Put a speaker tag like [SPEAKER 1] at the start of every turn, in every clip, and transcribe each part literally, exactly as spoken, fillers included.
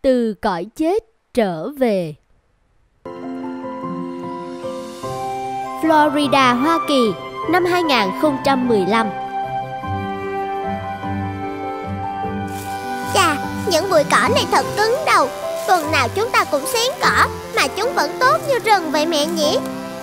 [SPEAKER 1] từ cõi chết trở về. Florida, Hoa Kỳ, năm hai nghìn không trăm mười lăm.
[SPEAKER 2] Chà, những bụi cỏ này thật cứng đầu. Tuần nào chúng ta cũng xén cỏ mà chúng vẫn tốt như rừng vậy mẹ nhỉ?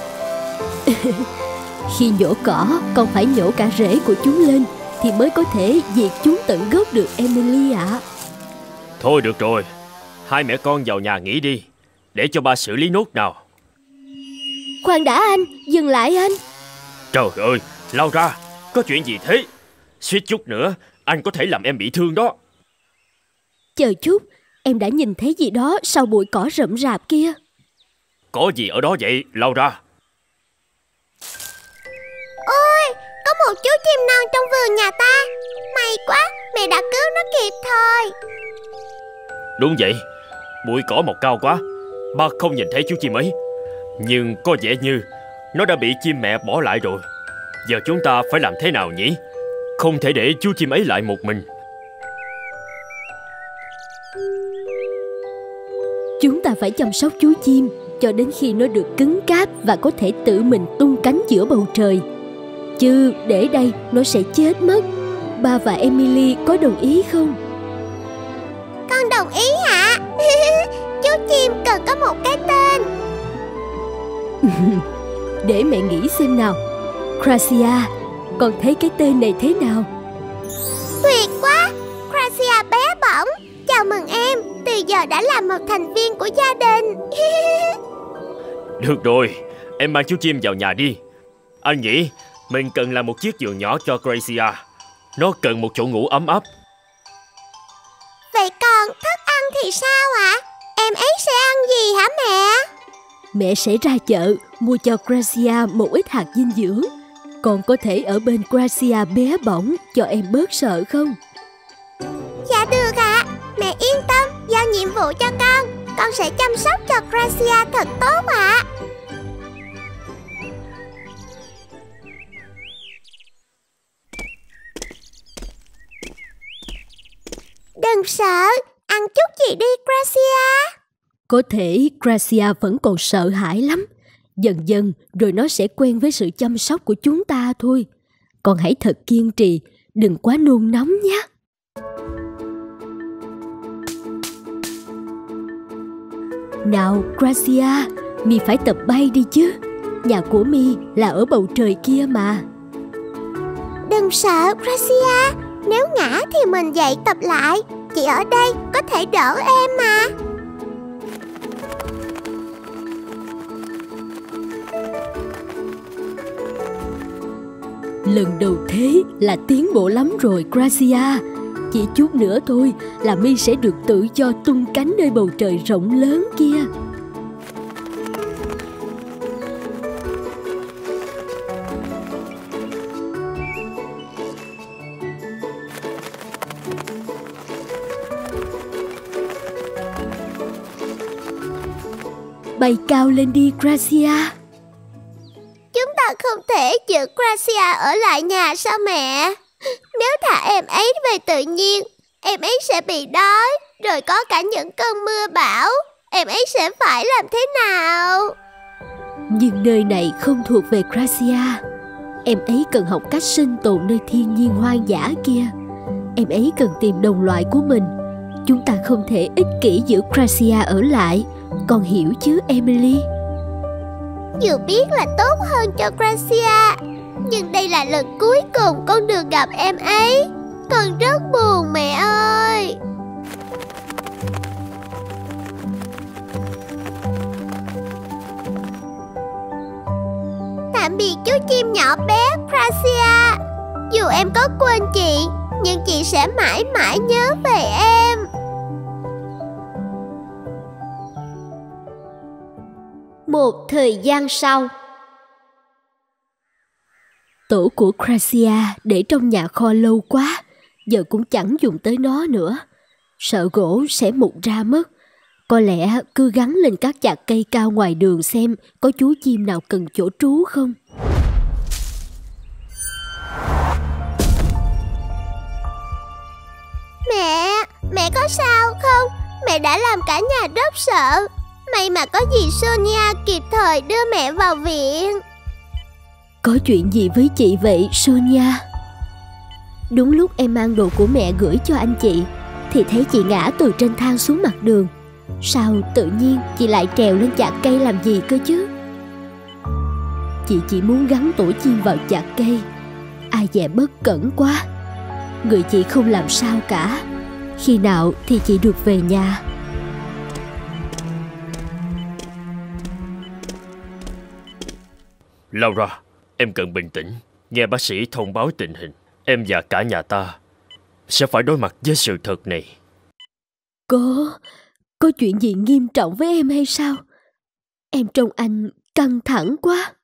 [SPEAKER 1] Khi nhổ cỏ, con phải nhổ cả rễ của chúng lên thì mới có thể diệt chúng tận gốc được, Emily ạ. À.
[SPEAKER 3] Thôi được rồi, hai mẹ con vào nhà nghỉ đi, để cho ba xử lý nốt nào.
[SPEAKER 1] Khoan đã anh, dừng lại anh.
[SPEAKER 3] Trời ơi, Laura, có chuyện gì thế? Suýt chút nữa, anh có thể làm em bị thương đó.
[SPEAKER 1] Chờ chút, em đã nhìn thấy gì đó sau bụi cỏ rậm rạp kia.
[SPEAKER 3] Có gì ở đó vậy, Laura?
[SPEAKER 2] Ôi, có một chú chim non trong vườn nhà ta. May quá, mẹ đã cứu nó kịp thời.
[SPEAKER 3] Đúng vậy, bụi cỏ mọc cao quá, ba không nhìn thấy chú chim ấy. Nhưng có vẻ như nó đã bị chim mẹ bỏ lại rồi. Giờ chúng ta phải làm thế nào nhỉ? Không thể để chú chim ấy lại một mình.
[SPEAKER 1] Chúng ta phải chăm sóc chú chim cho đến khi nó được cứng cáp và có thể tự mình tung cánh giữa bầu trời. Chứ để đây nó sẽ chết mất. Ba và Emily có đồng ý không?
[SPEAKER 2] Con đồng ý hả? Chú chim cần có một cái tên.
[SPEAKER 1] Để mẹ nghĩ xem nào. Gracia, con thấy cái tên này thế nào?
[SPEAKER 2] Tuyệt quá, Gracia bé bỏng. Chào mừng em, từ giờ đã là một thành viên của gia đình.
[SPEAKER 3] Được rồi, em mang chú chim vào nhà đi. Anh nghĩ mình cần làm một chiếc giường nhỏ cho Gracia. Nó cần một chỗ ngủ ấm áp.
[SPEAKER 2] Vậy còn thức ăn thì sao ạ? À? Em ấy sẽ ăn gì hả mẹ?
[SPEAKER 1] Mẹ sẽ ra chợ mua cho Gracia một ít hạt dinh dưỡng. Con có thể ở bên Gracia bé bỏng cho em bớt sợ không?
[SPEAKER 2] Dạ được ạ. À. Mẹ yên tâm, giao nhiệm vụ cho con. Con sẽ chăm sóc cho Gracia thật tốt ạ. À. Đừng sợ, ăn chút gì đi Gracia.
[SPEAKER 1] Có thể Gracia vẫn còn sợ hãi lắm. Dần dần rồi nó sẽ quen với sự chăm sóc của chúng ta thôi. Con hãy thật kiên trì, đừng quá nôn nóng nhé. Nào Gracia, Mi phải tập bay đi chứ. Nhà của Mi là ở bầu trời kia mà.
[SPEAKER 2] Đừng sợ Gracia, nếu ngã thì mình dậy tập lại. Chị ở đây có thể đỡ em mà.
[SPEAKER 1] Lần đầu thế là tiến bộ lắm rồi Gracia. Chỉ chút nữa thôi là Mi sẽ được tự do tung cánh nơi bầu trời rộng lớn kia. Bay cao lên đi Gracia.
[SPEAKER 2] Chúng ta không thể giữ Gracia ở lại nhà sao mẹ? Nếu thả em ấy về tự nhiên, em ấy sẽ bị đói. Rồi có cả những cơn mưa bão, em ấy sẽ phải làm thế nào?
[SPEAKER 1] Nhưng nơi này không thuộc về Gracia. Em ấy cần học cách sinh tồn nơi thiên nhiên hoang dã kia. Em ấy cần tìm đồng loại của mình. Chúng ta không thể ích kỷ giữ Gracia ở lại. Con hiểu chứ Emily?
[SPEAKER 2] Dù biết là tốt hơn cho Gracia, nhưng đây là lần cuối cùng con được gặp em ấy. Con rất buồn mẹ ơi. Tạm biệt chú chim nhỏ bé Gracia. Dù em có quên chị, nhưng chị sẽ mãi mãi nhớ về em.
[SPEAKER 1] Một thời gian sau, tổ của Gracia để trong nhà kho lâu quá, giờ cũng chẳng dùng tới nó nữa. Sợ gỗ sẽ mục ra mất. Có lẽ cứ gắn lên các chạc cây cao ngoài đường xem có chú chim nào cần chỗ trú không.
[SPEAKER 2] Mẹ, mẹ có sao không? Mẹ Mẹ đã làm cả nhà rất sợ. May mà có dì Sonia kịp thời đưa mẹ vào viện.
[SPEAKER 1] Có chuyện gì với chị vậy Sonia? Đúng lúc em mang đồ của mẹ gửi cho anh chị thì thấy chị ngã từ trên thang xuống mặt đường. Sao tự nhiên chị lại trèo lên chạc cây làm gì cơ chứ? Chị chỉ muốn gắn tổ chim vào chạc cây. Ai dè bất cẩn quá. Người chị không làm sao cả. Khi nào thì chị được về nhà?
[SPEAKER 3] Laura, em cần bình tĩnh. Nghe bác sĩ thông báo tình hình. Em và cả nhà ta sẽ phải đối mặt với sự thật này.
[SPEAKER 1] Có... có chuyện gì nghiêm trọng với em hay sao? Em trông anh căng thẳng quá.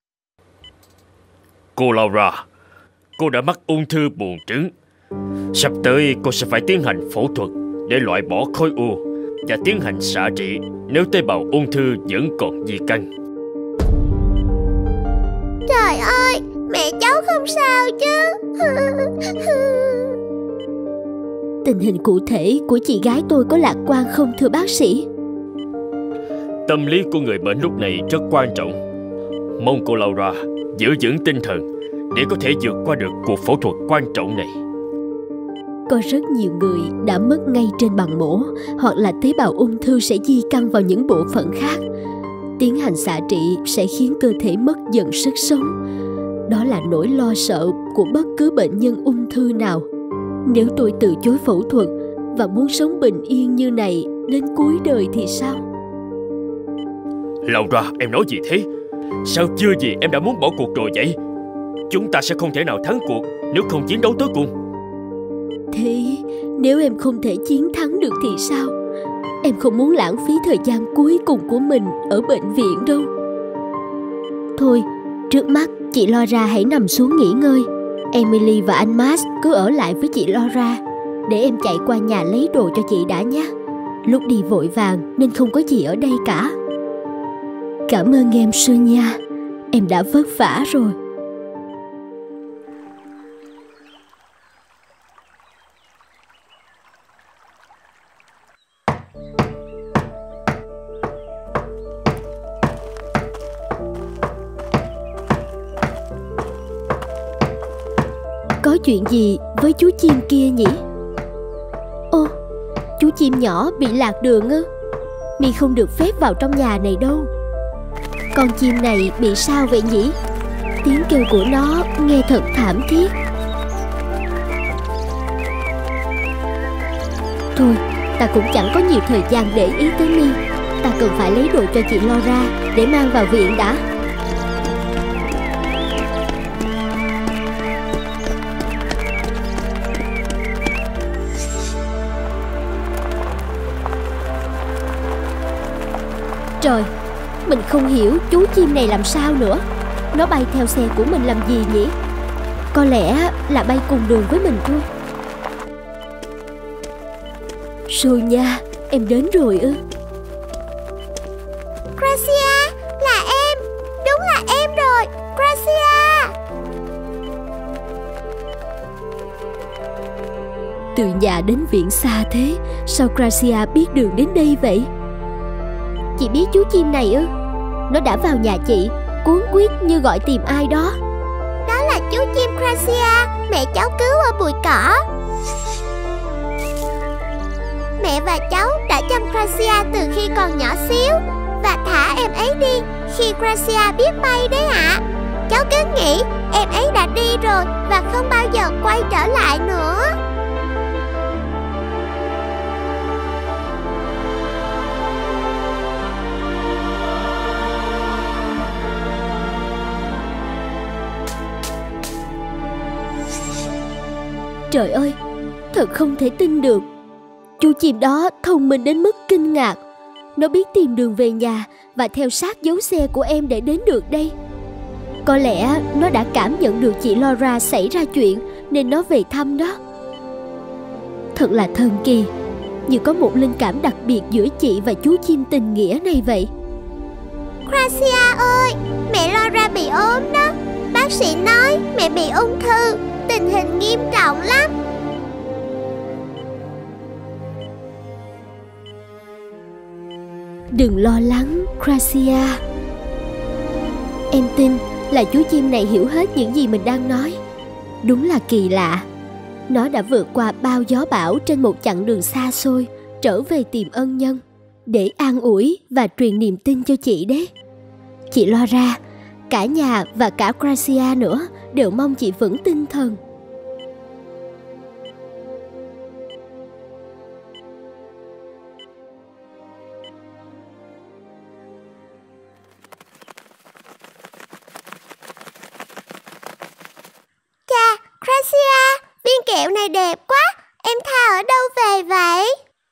[SPEAKER 3] Cô Laura, cô đã mắc ung thư buồng trứng. Sắp tới cô sẽ phải tiến hành phẫu thuật để loại bỏ khối u và tiến hành xạ trị nếu tế bào ung thư vẫn còn di căn.
[SPEAKER 2] Trời ơi, mẹ cháu không sao chứ?
[SPEAKER 1] Tình hình cụ thể của chị gái tôi có lạc quan không thưa bác sĩ?
[SPEAKER 3] Tâm lý của người bệnh lúc này rất quan trọng. Mong cô Laura giữ vững tinh thần để có thể vượt qua được cuộc phẫu thuật quan trọng này.
[SPEAKER 1] Có rất nhiều người đã mất ngay trên bàn mổ, hoặc là tế bào ung thư sẽ di căn vào những bộ phận khác. Tiến hành xạ trị sẽ khiến cơ thể mất dần sức sống. Đó là nỗi lo sợ của bất cứ bệnh nhân ung thư nào. Nếu tôi từ chối phẫu thuật và muốn sống bình yên như này đến cuối đời thì sao?
[SPEAKER 3] Laura, em nói gì thế? Sao chưa gì em đã muốn bỏ cuộc rồi vậy? Chúng ta sẽ không thể nào thắng cuộc nếu không chiến đấu tới cùng.
[SPEAKER 1] Thế nếu em không thể chiến thắng được thì sao? Em không muốn lãng phí thời gian cuối cùng của mình ở bệnh viện đâu. Thôi, trước mắt chị Laura hãy nằm xuống nghỉ ngơi. Emily và anh Max cứ ở lại với chị Laura, để em chạy qua nhà lấy đồ cho chị đã nhé. Lúc đi vội vàng nên không có gì ở đây cả. Cảm ơn em Sonia, em đã vất vả rồi. Có chuyện gì với chú chim kia nhỉ? Ô, chú chim nhỏ bị lạc đường ư? Mi không được phép vào trong nhà này đâu. Con chim này bị sao vậy nhỉ? Tiếng kêu của nó nghe thật thảm thiết. Thôi, ta cũng chẳng có nhiều thời gian để ý tới Mi. Ta cần phải lấy đồ cho chị Laura để mang vào viện đã. Trời, mình không hiểu chú chim này làm sao nữa. Nó bay theo xe của mình làm gì nhỉ? Có lẽ là bay cùng đường với mình thôi. Sonia, em đến rồi ư?
[SPEAKER 2] Gracia, là em. Đúng là em rồi, Gracia.
[SPEAKER 1] Từ nhà đến viện xa thế, sao Gracia biết đường đến đây vậy? Chị biết chú chim này ư? Nó đã vào nhà chị, cuống quýt như gọi tìm ai đó.
[SPEAKER 2] Đó là chú chim Gracia, mẹ cháu cứu ở bụi cỏ. Mẹ và cháu đã chăm Gracia từ khi còn nhỏ xíu và thả em ấy đi khi Gracia biết bay đấy ạ. Cháu cứ nghĩ em ấy đã đi rồi và không bao giờ quay trở lại nữa.
[SPEAKER 1] Trời ơi, thật không thể tin được. Chú chim đó thông minh đến mức kinh ngạc. Nó biết tìm đường về nhà và theo sát dấu xe của em để đến được đây. Có lẽ nó đã cảm nhận được chị Laura xảy ra chuyện nên nó về thăm đó. Thật là thần kỳ, như có một linh cảm đặc biệt giữa chị và chú chim tình nghĩa này vậy.
[SPEAKER 2] Gracia ơi, mẹ Laura bị ốm đó. Bác sĩ nói mẹ bị ung thư, tình hình nghiêm trọng lắm.
[SPEAKER 1] Đừng lo lắng, Gracia. Em tin là chú chim này hiểu hết những gì mình đang nói. Đúng là kỳ lạ. Nó đã vượt qua bao gió bão trên một chặng đường xa xôi, trở về tìm ân nhân, để an ủi và truyền niềm tin cho chị đấy. Chị lo ra, cả nhà và cả Gracia nữa đều mong chị vững tinh thần.
[SPEAKER 2] Chà, Gracia, viên kẹo này đẹp quá. Em tha ở đâu về vậy?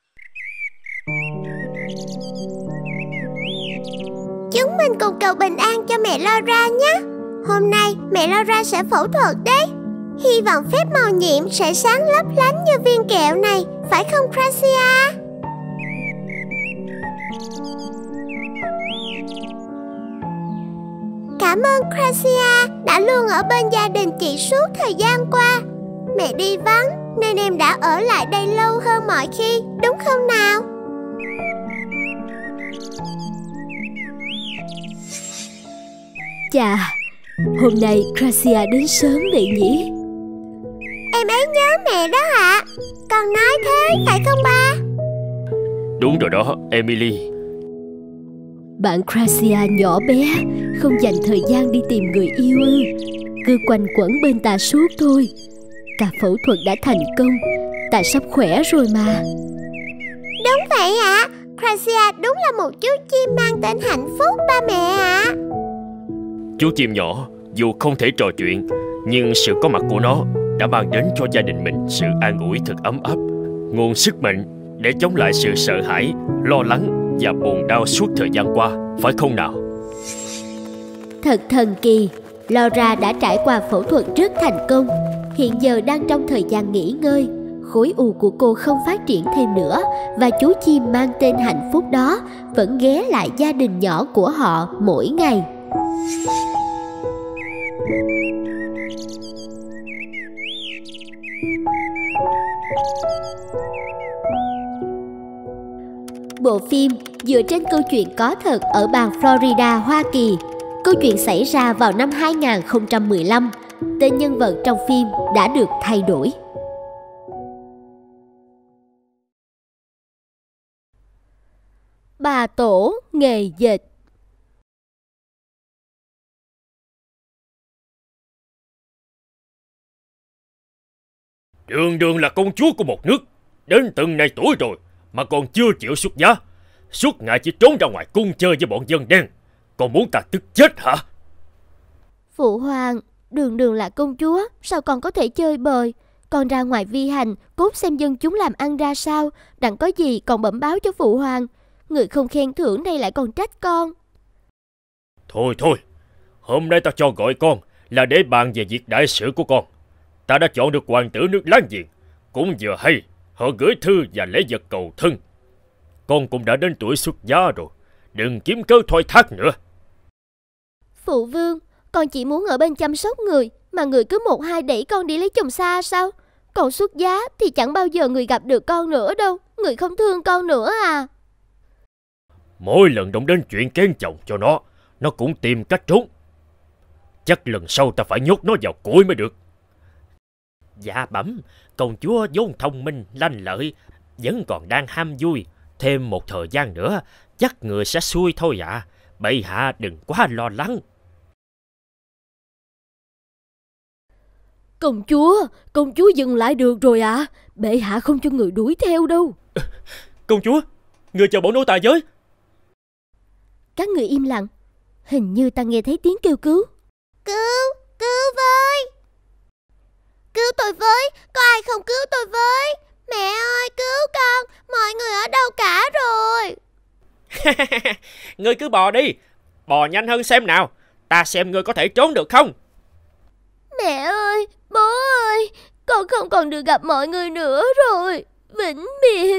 [SPEAKER 2] Chúng mình cùng cầu bình an cho mẹ Laura nhé. Hôm nay mẹ Laura sẽ phẫu thuật đấy. Hy vọng phép màu nhiệm sẽ sáng lấp lánh như viên kẹo này, phải không Gracia? Cảm ơn Gracia đã luôn ở bên gia đình chị suốt thời gian qua. Mẹ đi vắng nên em đã ở lại đây lâu hơn mọi khi, đúng không nào?
[SPEAKER 1] Chà, hôm nay Gracia đến sớm vậy nhỉ?
[SPEAKER 2] Em ấy nhớ mẹ đó hả? Con nói thế phải không ba?
[SPEAKER 3] Đúng rồi đó, Emily.
[SPEAKER 1] Bạn Gracia nhỏ bé, không dành thời gian đi tìm người yêu ư? Cứ quanh quẩn bên ta suốt thôi. Cả phẫu thuật đã thành công, ta sắp khỏe rồi mà.
[SPEAKER 2] Đúng vậy ạ. À. Gracia đúng là một chú chim mang tên hạnh phúc ba mẹ ạ. À.
[SPEAKER 3] Chú chim nhỏ dù không thể trò chuyện, nhưng sự có mặt của nó đã mang đến cho gia đình mình sự an ủi thật ấm áp, nguồn sức mạnh để chống lại sự sợ hãi, lo lắng và buồn đau suốt thời gian qua, phải không nào?
[SPEAKER 1] Thật thần kỳ, Laura đã trải qua phẫu thuật rất thành công. Hiện giờ đang trong thời gian nghỉ ngơi. Khối u của cô không phát triển thêm nữa, và chú chim mang tên hạnh phúc đó vẫn ghé lại gia đình nhỏ của họ mỗi ngày. Bộ phim dựa trên câu chuyện có thật ở bang Florida, Hoa Kỳ. Câu chuyện xảy ra vào năm hai không một lăm. Tên nhân vật trong phim đã được thay đổi. Bà Tổ nghề dệt.
[SPEAKER 3] Đường Đường là công chúa của một nước, đến từng này tuổi rồi mà còn chưa chịu xuất giá. Suốt ngày chỉ trốn ra ngoài cung chơi với bọn dân đen. Còn muốn ta tức chết hả?
[SPEAKER 1] Phụ hoàng, Đường Đường là công chúa, sao còn có thể chơi bời? Con ra ngoài vi hành, cốt xem dân chúng làm ăn ra sao, đặng có gì còn bẩm báo cho phụ hoàng. Người không khen thưởng đây lại còn trách con.
[SPEAKER 3] Thôi thôi, hôm nay ta cho gọi con là để bàn về việc đại sự của con. Ta đã chọn được hoàng tử nước láng giềng, cũng vừa hay họ gửi thư và lễ vật cầu thân. Con cũng đã đến tuổi xuất gia rồi, đừng kiếm cớ thoái thác nữa.
[SPEAKER 1] Phụ vương, con chỉ muốn ở bên chăm sóc người, mà người cứ một hai đẩy con đi lấy chồng xa sao? Còn xuất giá thì chẳng bao giờ người gặp được con nữa đâu. Người không thương con nữa à?
[SPEAKER 3] Mỗi lần động đến chuyện kén chồng cho nó, nó cũng tìm cách trốn. Chắc lần sau ta phải nhốt nó vào cối mới được. Dạ bẩm, công chúa vốn thông minh, lanh lợi, vẫn còn đang ham vui. Thêm một thời gian nữa, chắc người sẽ xuôi thôi ạ. À. Bệ hạ đừng quá lo lắng.
[SPEAKER 1] Công chúa, công chúa dừng lại được rồi ạ. À. Bệ hạ không cho người đuổi theo đâu.
[SPEAKER 3] Công chúa, người chờ bọn nô tài với.
[SPEAKER 1] Các người im lặng. Hình như ta nghe thấy tiếng kêu cứu.
[SPEAKER 2] Cứu, cứu với. Cứu tôi với, có ai không cứu tôi với? Mẹ ơi, cứu con, mọi người ở đâu cả rồi?
[SPEAKER 3] Ngươi cứ bò đi, bò nhanh hơn xem nào. Ta xem ngươi có thể trốn được không.
[SPEAKER 1] Mẹ ơi, bố ơi, con không còn được gặp mọi người nữa rồi. Vĩnh biệt.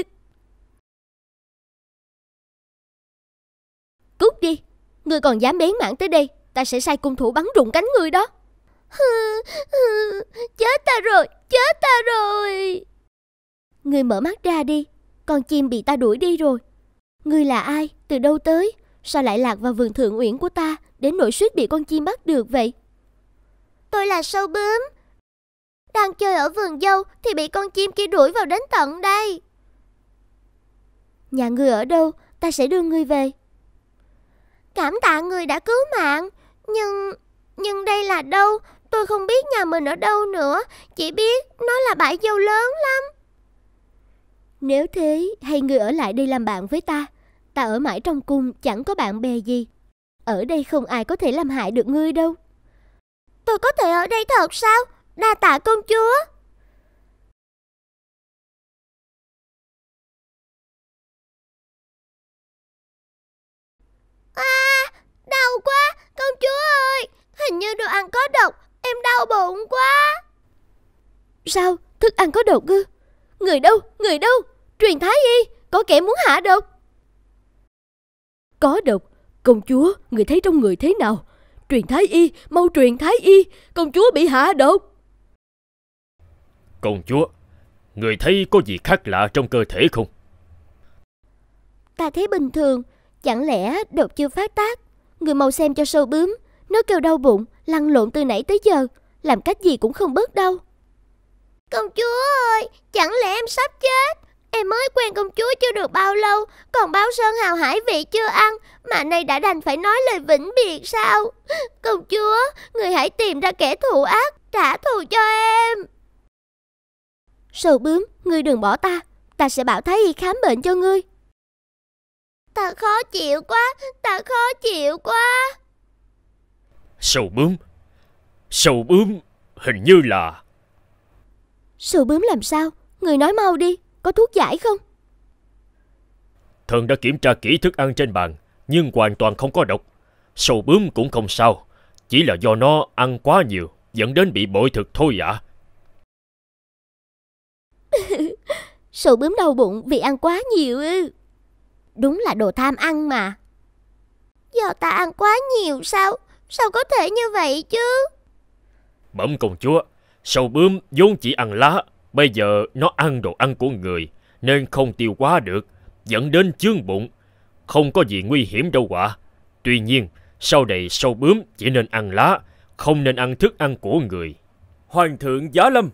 [SPEAKER 1] Cút đi, ngươi còn dám bén mảng tới đây, ta sẽ sai cung thủ bắn rụng cánh ngươi đó. Chết ta rồi, chết ta rồi. Ngươi mở mắt ra đi, con chim bị ta đuổi đi rồi. Ngươi là ai? Từ đâu tới? Sao lại lạc vào vườn thượng uyển của ta, đến nỗi suýt bị con chim bắt được vậy?
[SPEAKER 2] Tôi là sâu bướm. Đang chơi ở vườn dâu thì bị con chim kia đuổi vào đến tận đây.
[SPEAKER 1] Nhà ngươi ở đâu? Ta sẽ đưa ngươi về.
[SPEAKER 2] Cảm tạ người đã cứu mạng. Nhưng... nhưng đây là đâu? Tôi không biết nhà mình ở đâu nữa. Chỉ biết nó là bãi dâu lớn lắm.
[SPEAKER 1] Nếu thế, hay ngươi ở lại đây làm bạn với ta. Ta ở mãi trong cung chẳng có bạn bè gì. Ở đây không ai có thể làm hại được ngươi đâu.
[SPEAKER 2] Tôi có thể ở đây thật sao? Đa tạ công chúa. À, đau quá. Công chúa ơi, hình như đồ ăn có độc. Em đau bụng quá.
[SPEAKER 1] Sao? Thức ăn có độc ư? Người đâu? Người đâu? Truyền thái y, có kẻ muốn hạ độc. Có độc? Công chúa, người thấy trong người thế nào? Truyền thái y, mau truyền thái y, công chúa bị hạ độc.
[SPEAKER 3] Công chúa, người thấy có gì khác lạ trong cơ thể không?
[SPEAKER 1] Ta thấy bình thường, chẳng lẽ độc chưa phát tác? Người mau xem cho sâu bướm, nó kêu đau bụng, lăn lộn từ nãy tới giờ, làm cách gì cũng không bớt đau.
[SPEAKER 2] Công chúa ơi, chẳng lẽ em sắp chết? Em mới quen công chúa chưa được bao lâu, còn báo sơn hào hải vị chưa ăn, mà nay đã đành phải nói lời vĩnh biệt sao? Công chúa, người hãy tìm ra kẻ thù ác, trả thù cho em.
[SPEAKER 1] Sâu bướm, ngươi đừng bỏ ta, ta sẽ bảo thái y khám bệnh cho ngươi.
[SPEAKER 2] Ta khó chịu quá, ta khó chịu quá.
[SPEAKER 3] Sâu bướm, sâu bướm, hình như là...
[SPEAKER 1] Sâu bướm làm sao? Người nói mau đi, có thuốc giải không?
[SPEAKER 3] Thần đã kiểm tra kỹ thức ăn trên bàn, nhưng hoàn toàn không có độc. Sâu bướm cũng không sao, chỉ là do nó ăn quá nhiều, dẫn đến bị bội thực thôi ạ.
[SPEAKER 1] Sâu bướm đau bụng vì ăn quá nhiều ư? Đúng là đồ tham ăn mà.
[SPEAKER 2] Do ta ăn quá nhiều sao? Sao có thể như vậy chứ?
[SPEAKER 3] Bẩm công chúa, sâu bướm vốn chỉ ăn lá, bây giờ nó ăn đồ ăn của người, nên không tiêu hóa được, dẫn đến chướng bụng. Không có gì nguy hiểm đâu ạ. Tuy nhiên, sau này sâu bướm chỉ nên ăn lá, không nên ăn thức ăn của người. Hoàng thượng giá lâm.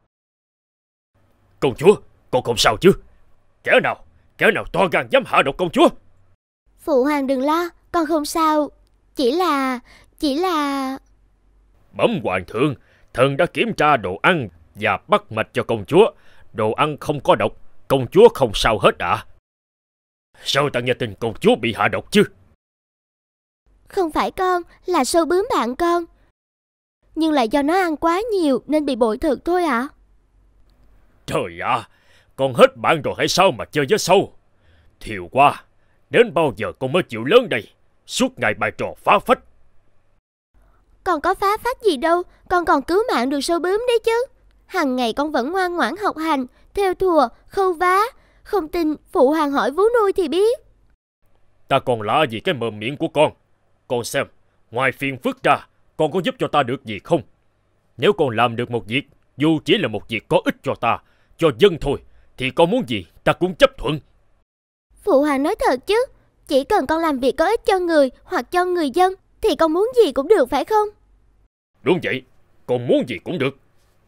[SPEAKER 3] Công chúa, con không sao chứ? Kẻ nào, kẻ nào to gan dám hạ độc công chúa?
[SPEAKER 1] Phụ hoàng đừng lo, con không sao. Chỉ là, chỉ là...
[SPEAKER 3] Bẩm hoàng thượng, thần đã kiểm tra đồ ăn và bắt mạch cho công chúa. Đồ ăn không có độc, công chúa không sao hết ạ. À. Sao ta nghe tin công chúa bị hạ độc chứ?
[SPEAKER 1] Không phải con, là sâu bướm bạn con. Nhưng lại do nó ăn quá nhiều nên bị bội thực thôi ạ. À?
[SPEAKER 3] Trời ạ, à, con hết bạn rồi hay sao mà chơi với sâu? Thiều qua, đến bao giờ con mới chịu lớn đây? Suốt ngày bài trò phá phách.
[SPEAKER 1] Con có phá phách gì đâu, con còn cứu mạng được sâu bướm đấy chứ. Hằng ngày con vẫn ngoan ngoãn học hành, thêu thùa, khâu vá. Không tin phụ hoàng hỏi vú nuôi thì biết.
[SPEAKER 3] Ta còn lạ gì cái mồm miệng của con. Con xem, ngoài phiền phức ra, con có giúp cho ta được gì không? Nếu con làm được một việc, dù chỉ là một việc có ích cho ta, cho dân thôi, thì con muốn gì ta cũng chấp thuận.
[SPEAKER 1] Phụ hoàng nói thật chứ, chỉ cần con làm việc có ích cho người hoặc cho người dân thì con muốn gì cũng được phải không?
[SPEAKER 3] Đúng vậy, con muốn gì cũng được.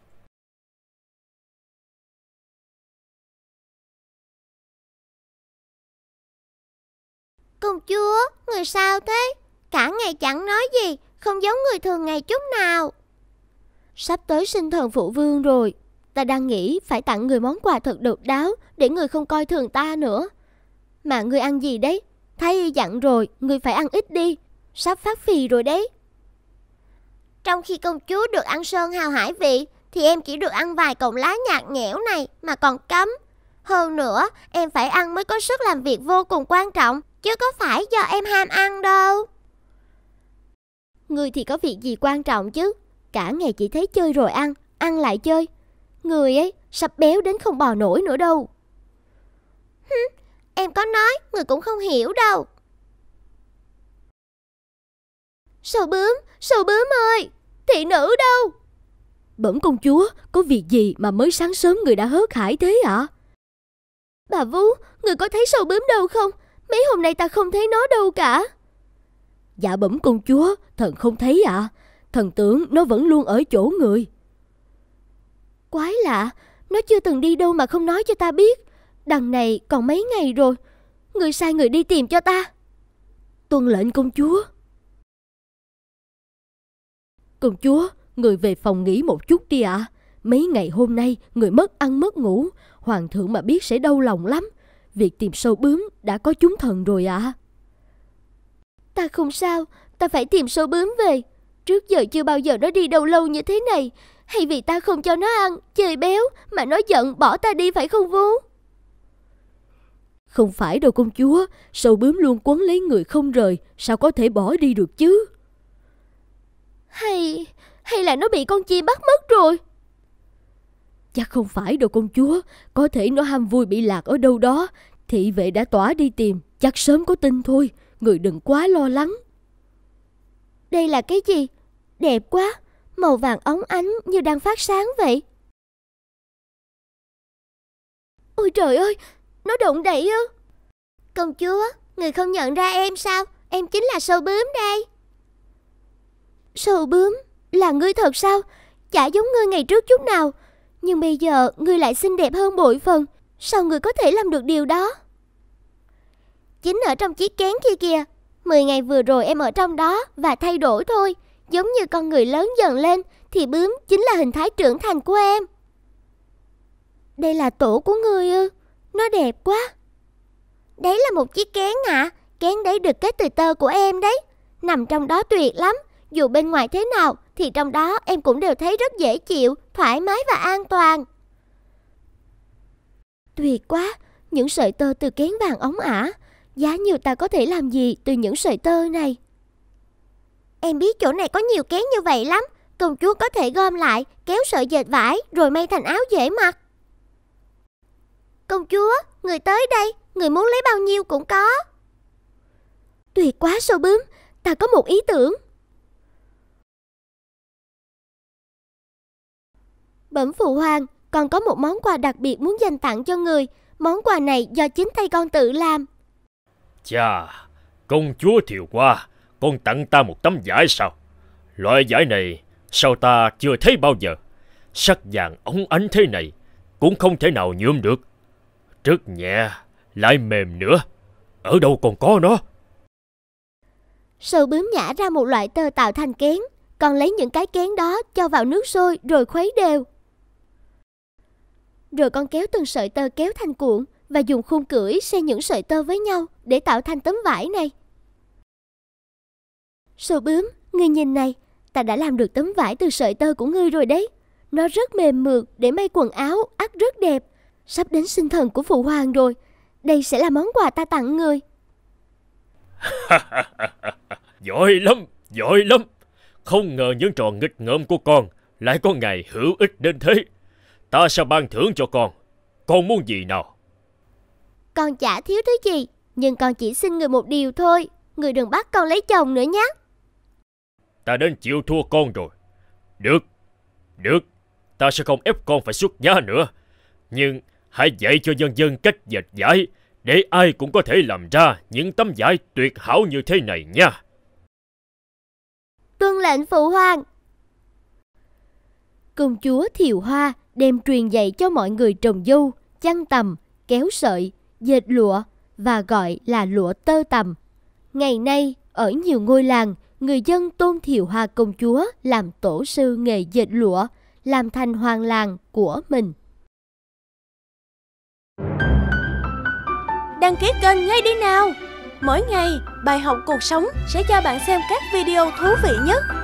[SPEAKER 2] Công chúa, người sao thế? Cả ngày chẳng nói gì, không giống người thường ngày chút nào.
[SPEAKER 1] Sắp tới sinh thần phụ vương rồi, ta đang nghĩ phải tặng người món quà thật độc đáo để người không coi thường ta nữa. Mà người ăn gì đấy? Thái y dặn rồi, người phải ăn ít đi, sắp phát phì rồi đấy.
[SPEAKER 2] Trong khi công chúa được ăn sơn hào hải vị, thì em chỉ được ăn vài cọng lá nhạt nhẽo này mà còn cấm. Hơn nữa, em phải ăn mới có sức làm việc vô cùng quan trọng, chứ có phải do em ham ăn đâu.
[SPEAKER 1] Người thì có việc gì quan trọng chứ? Cả ngày chỉ thấy chơi rồi ăn, ăn lại chơi. Người ấy sắp béo đến không bò nổi nữa đâu.
[SPEAKER 2] Hứ, em có nói, người cũng không hiểu đâu.
[SPEAKER 1] Sâu bướm, sâu bướm ơi, thị nữ đâu? Bẩm công chúa, có việc gì mà mới sáng sớm người đã hớt hải thế ạ? À? Bà vú, người có thấy sâu bướm đâu không? Mấy hôm nay ta không thấy nó đâu cả. Dạ bẩm công chúa, thần không thấy ạ. À. Thần tưởng nó vẫn luôn ở chỗ người. Quái lạ, nó chưa từng đi đâu mà không nói cho ta biết. Đằng này còn mấy ngày rồi. Người sai người đi tìm cho ta. Tuân lệnh công chúa. Công chúa, người về phòng nghỉ một chút đi ạ. À. Mấy ngày hôm nay người mất ăn mất ngủ. Hoàng thượng mà biết sẽ đau lòng lắm. Việc tìm sâu bướm đã có chúng thần rồi ạ. À. Ta không sao, ta phải tìm sâu bướm về. Trước giờ chưa bao giờ nó đi đâu lâu như thế này. Hay vì ta không cho nó ăn, chơi béo mà nó giận bỏ ta đi phải không Vú? Không phải đâu công chúa, sâu bướm luôn quấn lấy người không rời, sao có thể bỏ đi được chứ? Hay, hay là nó bị con chim bắt mất rồi? Chắc không phải đâu công chúa, có thể nó ham vui bị lạc ở đâu đó. Thị vệ đã tỏa đi tìm, chắc sớm có tin thôi, người đừng quá lo lắng. Đây là cái gì? Đẹp quá, màu vàng óng ánh như đang phát sáng vậy. Ôi trời ơi, nó động đậy ư?
[SPEAKER 2] Công chúa, người không nhận ra em sao? Em chính là sâu bướm đây.
[SPEAKER 1] Sâu bướm? Là ngươi thật sao? Chả giống ngươi ngày trước chút nào. Nhưng bây giờ ngươi lại xinh đẹp hơn bội phần. Sao ngươi có thể làm được điều đó?
[SPEAKER 2] Chính ở trong chiếc kén kia kìa. Mười ngày vừa rồi em ở trong đó và thay đổi thôi. Giống như con người lớn dần lên thì bướm chính là hình thái trưởng thành của em.
[SPEAKER 1] Đây là tổ của ngươi ư? Nó đẹp quá.
[SPEAKER 2] Đấy là một chiếc kén ạ. À. Kén đấy được kết từ tơ của em đấy. Nằm trong đó tuyệt lắm. Dù bên ngoài thế nào thì trong đó em cũng đều thấy rất dễ chịu, thoải mái và an toàn.
[SPEAKER 1] Tuyệt quá, những sợi tơ từ kén vàng óng ả. Giá nhiều ta có thể làm gì từ những sợi tơ này?
[SPEAKER 2] Em biết chỗ này có nhiều kén như vậy lắm. Công chúa có thể gom lại, kéo sợi dệt vải rồi may thành áo dễ mặc. Công chúa, người tới đây, người muốn lấy bao nhiêu cũng có.
[SPEAKER 1] Tuyệt quá sâu bướm, ta có một ý tưởng. Bẩm phụ hoàng, con có một món quà đặc biệt muốn dành tặng cho người. Món quà này do chính tay con tự làm.
[SPEAKER 3] Chà, công chúa Thiều Hoa, con tặng ta một tấm vải sao? Loại vải này sao ta chưa thấy bao giờ? Sắc vàng óng ánh thế này cũng không thể nào nhuộm được. Rất nhẹ, lại mềm nữa. Ở đâu còn có nó?
[SPEAKER 1] Sâu bướm nhả ra một loại tơ tạo thành kén. Con lấy những cái kén đó cho vào nước sôi rồi khuấy đều. Rồi con kéo từng sợi tơ kéo thành cuộn và dùng khung cưỡi xen những sợi tơ với nhau để tạo thành tấm vải này. Sâu bướm, ngươi nhìn này, ta đã làm được tấm vải từ sợi tơ của ngươi rồi đấy. Nó rất mềm mượt để may quần áo, ắt rất đẹp. Sắp đến sinh thần của phụ hoàng rồi. Đây sẽ là món quà ta tặng người.
[SPEAKER 3] Giỏi lắm, giỏi lắm. Không ngờ những trò nghịch ngợm của con lại có ngày hữu ích đến thế. Ta sẽ ban thưởng cho con. Con muốn gì nào?
[SPEAKER 2] Con chả thiếu thứ gì, nhưng con chỉ xin người một điều thôi. Người đừng bắt con lấy chồng nữa nhé.
[SPEAKER 3] Ta đến chịu thua con rồi. Được, được. Ta sẽ không ép con phải xuất gia nữa. Nhưng hãy dạy cho dân dân cách dệt vải, để ai cũng có thể làm ra những tấm vải tuyệt hảo như thế này nha.
[SPEAKER 2] Tuân lệnh phụ hoàng.
[SPEAKER 1] Công chúa Thiều Hoa đem truyền dạy cho mọi người trồng dâu, chăn tằm, kéo sợi, dệt lụa và gọi là lụa tơ tằm. Ngày nay, ở nhiều ngôi làng, người dân tôn Thiều Hoa công chúa làm tổ sư nghề dệt lụa, làm thành hoàng làng của mình.
[SPEAKER 4] Đăng ký kênh ngay đi nào! Mỗi ngày, bài học cuộc sống sẽ cho bạn xem các video thú vị nhất.